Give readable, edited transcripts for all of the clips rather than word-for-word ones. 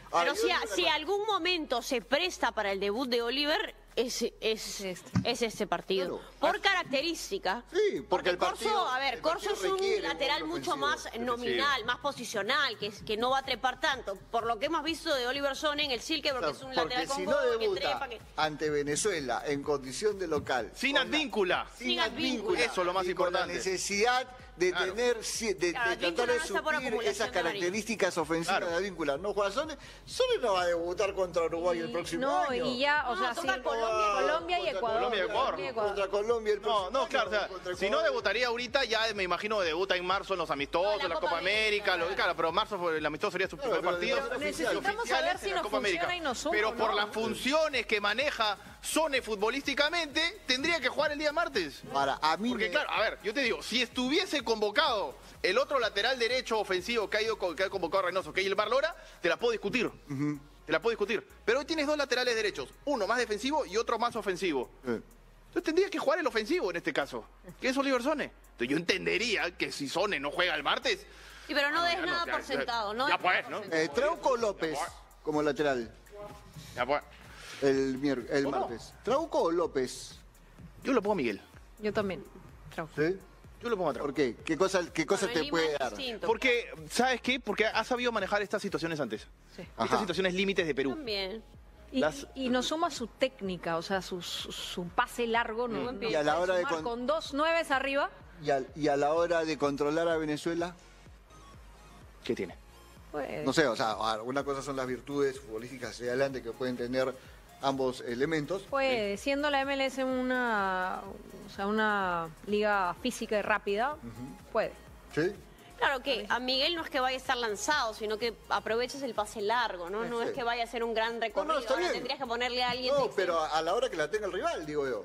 Pero si algún momento se presta para el debut de Oliver, es este partido. Claro. Por característica. Sí, porque el partido... Corso, a ver, Corso es un lateral mucho más nominal, más posicional, que no va a trepar tanto. Por lo que hemos visto de Oliver Sone en el Silke, porque es un lateral con si gol, no debuta ante Venezuela en condición de local... Sin advíncula. Sin advíncula. Eso es lo más importante. Con la necesidad de tener, de tratar de suplir esas características ofensivas de advíncula. No juega Sone no va a debutar contra Uruguay el próximo año. Y ya, o sea, Colombia y Ecuador. Contra Colombia el próximo año. Claro, o sea, si no debutaría ahorita, ya me imagino debuta en marzo en los amistosos, en la Copa América. Claro, pero marzo el amistoso sería su primer partido. Necesitamos saber si nos funciona y nos suma. Pero por las funciones que maneja Sone futbolísticamente, tendría que jugar el día martes. Porque claro, a ver, yo te digo, si estuviese convocado el otro lateral derecho ofensivo que ha convocado Reynoso, que es el Lora, te la puedo discutir. Te la puedo discutir. Pero hoy tienes dos laterales derechos, uno más defensivo y otro más ofensivo. Entonces tendría que jugar el ofensivo en este caso, que es Oliver Sone. Entonces yo entendería que si Sone no juega el martes... Sí, pero no des nada por sentado. Ya pues, ¿no? Trauco López como lateral. Ya pues. El martes. ¿Trauco o López? Yo lo pongo a Miguel. Yo también. Trauco. ¿Sí? Yo lo pongo a Trauco. ¿Por qué? ¿Qué cosa te puede dar? Porque, ¿sabes qué? Porque ha sabido manejar estas situaciones antes. Sí. Estas situaciones límites de Perú. También. Y nos suma su técnica, o sea, su pase largo, ¿no? Y a la hora de con 2 9s arriba. Y a la hora de controlar a Venezuela, ¿qué tiene? Pues... No sé, o sea, una cosa son las virtudes futbolísticas hacia adelante que pueden tener ambos elementos. Pues siendo la MLS una liga física y rápida, puede. ¿Sí? Claro que a Miguel no es que vaya a estar lanzado, sino que aproveches el pase largo, ¿no? No es que vaya a hacer un gran recorrido. No, está bien. Tendrías que ponerle a alguien... No, pero a la hora que la tenga el rival, digo yo.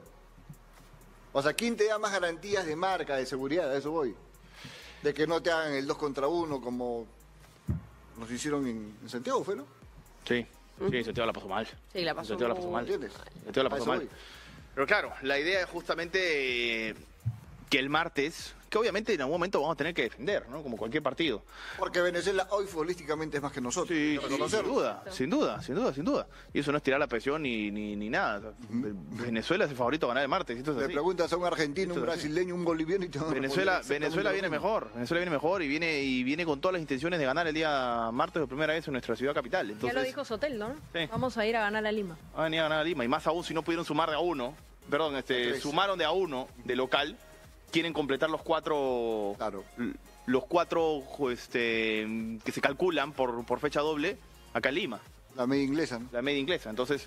O sea, ¿quién te da más garantías de marca, de seguridad? A eso voy. De que no te hagan el 2 contra 1 como nos hicieron en Santiago, ¿fue, no? Sí. Sí, Santiago la pasó mal. Sí, la pasó mal. ¿Entiendes? Santiago la pasó mal. Pero claro, la idea es justamente que el martes, que obviamente en algún momento vamos a tener que defender, ¿no? Como cualquier partido. Porque Venezuela hoy futbolísticamente es más que nosotros. Sí, sin duda. Y eso no es tirar la presión ni nada. Venezuela es el favorito a ganar el martes. Esto es Le así. preguntas a un argentino, un brasileño, un boliviano y te van a Venezuela viene mejor. Venezuela viene mejor y viene con todas las intenciones de ganar el día martes por primera vez en nuestra ciudad capital. Entonces, ya lo dijo Sotel, ¿no? Sí. Vamos a ir a ganar a Lima. Va a venir a ganar a Lima. Y más aún si no pudieron sumar de a uno. Perdón, sumaron de a uno de local. Quieren completar los cuatro que se calculan por fecha doble acá en Lima. La media inglesa, ¿no? La media inglesa. Entonces,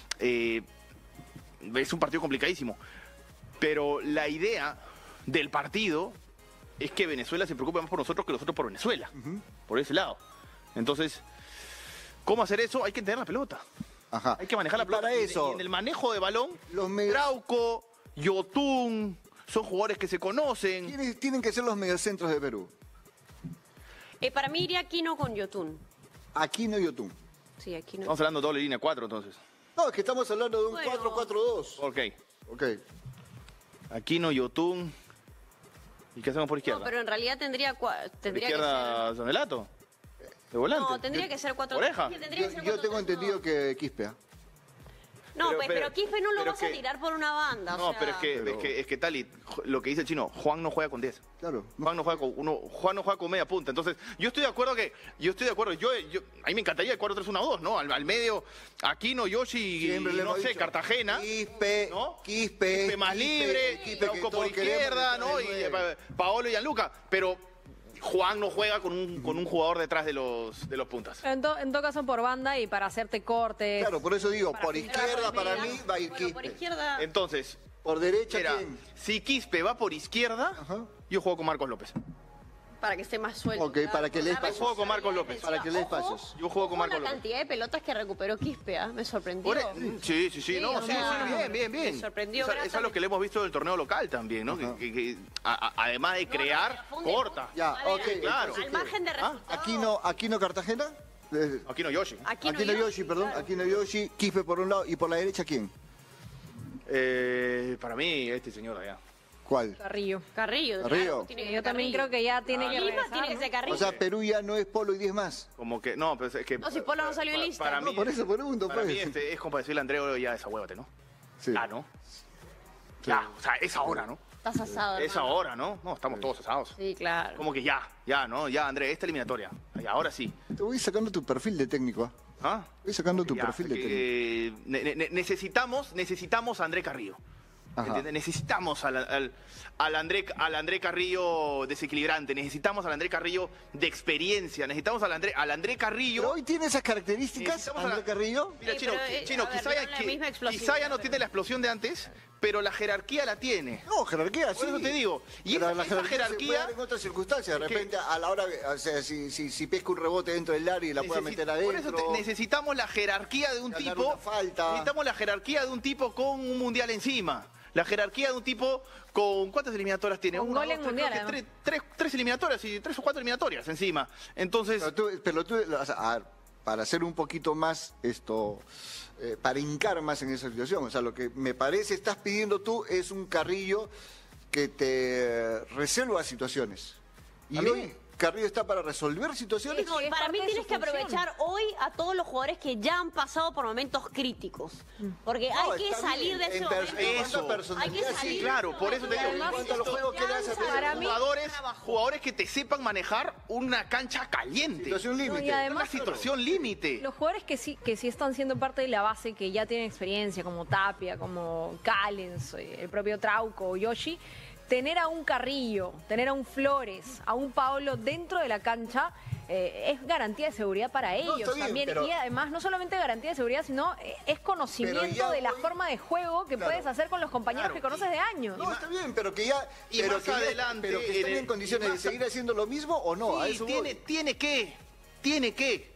es un partido complicadísimo. Pero la idea del partido es que Venezuela se preocupe más por nosotros que nosotros por Venezuela. Por ese lado. Entonces, ¿cómo hacer eso? Hay que tener la pelota. Ajá. Hay que manejar la pelota. Para eso, y en el manejo de balón, Trauco, Yotun... Son jugadores que se conocen. ¿Quiénes tienen que ser los mediocentros de Perú? Para mí iría Aquino con Yotun. Aquino y Yotun. Sí, Aquino. Estamos hablando de doble línea 4, entonces. No, es que estamos hablando de un 4-4-2. Ok. Aquino, Yotun. ¿Y qué hacemos por izquierda? No, pero en realidad tendría ¿Por izquierda Sanelato? ¿De volante? No, tendría que ser 4. ¿Oreja? Yo tengo entendido que Quispe. No, pero Quispe no lo vas a tirar por una banda. No, pero es que tal y lo que dice el chino, Juan no juega con 10. Claro. Juan no juega con media punta. Entonces, yo estoy de acuerdo a mí me encantaría el 4-3-1-2, ¿no? Al medio, Aquino, Yoshi, no sé, Cartagena. Quispe, ¿no? Quispe más libre, Trauco por izquierda, ¿no? Y Paolo y Gianluca. Pero Juan no juega con un jugador detrás de los puntas. En todo caso por banda y para hacerte cortes. Claro, por eso digo, por izquierda para mí va a ir Quispe. Por izquierda. Entonces, por derecha, ¿quién? Si Quispe va por izquierda, yo juego con Marcos López. Para que esté más suelto. Ok, para que le des pasos. Yo juego con Marcos López. Para que le des pasos. Yo juego con Marcos López. La cantidad de pelotas que recuperó Quispe, me sorprendió. Sí, bien. Me sorprendió. Eso es lo que le hemos visto del torneo local también, ¿no? Que además de crear, corta. Ya, ok. Claro. Al margen de resultados. Aquino Cartagena. Aquino Yoshi. Aquino Yoshi, perdón. Claro. Aquino Yoshi, Quispe por un lado y por la derecha, ¿quién? Para mí, este señor allá. ¿Cuál? Carrillo. Carrillo. Carrillo. Claro, tiene que Yo ser también Carrillo. creo que ya tiene que Lima regresar, tiene que ¿no? ser Carrillo. O sea, Perú ya no es Polo y 10 más. Como que, no, pero es que... No, si Polo no salió en lista. Para No, mí, por eso pregunto, para pues. mí es como para decirle a André, ya desahuévate, ¿no? Sí. Ya, ¿no? Ya, o sea, es ahora, ¿no? Estás asado, Es hermano. ahora, ¿no? No, estamos todos asados. Sí, claro. Como que ya, ¿no? Ya, André, esta eliminatoria. Ya, ahora sí. Te voy sacando tu perfil de técnico, ¿ah? ¿Ah? Voy sacando tu Ya, perfil de técnico. necesitamos a André Carrillo. Ajá. ¿Entiendes? Necesitamos al André Carrillo desequilibrante, necesitamos al André Carrillo de experiencia, necesitamos al André Carrillo... Pero hoy tiene esas características, Necesitamos a André Carrillo. Mira, Sí, Chino, pero, Chino, a ver, quizá, no la misma explosión, quizá ya no pero- tiene la explosión de antes, pero la jerarquía la tiene. No, jerarquía, sí. Por eso te digo. Y Pero esa la jerarquía se puede jerarquía... dar en otras circunstancias. De Es que- repente, a la hora, o sea, si pesca un rebote dentro del área y la pueda meter Por eso adentro. necesitamos la jerarquía de un Ganar tipo. una falta. Necesitamos la jerarquía de un tipo con un mundial encima. La jerarquía de un tipo con... ¿Cuántas eliminatorias tiene? Con Una, gol dos, en tres, mundial, creo que además. tres eliminatorias, y 3 o 4 eliminatorias encima. Entonces, Pero tú, o sea, a ver, para hacer un poquito más para hincar más en esa situación, o sea, lo que me parece estás pidiendo tú es un Carrillo que te resuelva situaciones. Y ¿A mí? hoy Carrillo está para resolver situaciones. No, y es para parte mí de tienes su que función. aprovechar hoy a todos los jugadores que ya han pasado por momentos críticos. Porque No, hay que está salir bien. de ese En momento. cuanto a Eso. personalidad, Hay que sí, salir claro, de por ese eso te digo, momento. en cuanto a los juegos que le hace hacer, Para mí- jugadores que te sepan manejar una cancha caliente. situación límite. y además- Una situación límite. Los jugadores que sí están siendo parte de la base, que ya tienen experiencia, como Tapia, como Callens, el propio Trauco o Yoshi, tener a un Carrillo, tener a un Flores, a un Paolo dentro de la cancha, es garantía de seguridad para ellos está bien, también. pero- Y además, no solamente garantía de seguridad, sino es conocimiento Pero ya de la hoy- forma de juego que Claro. puedes hacer con los compañeros Claro, que conoces de años. No, está bien, pero que ya... y pero más que ya- adelante, pero que en estén el- en condiciones y de más seguir haciendo lo mismo o no, a Sí, eso tiene que.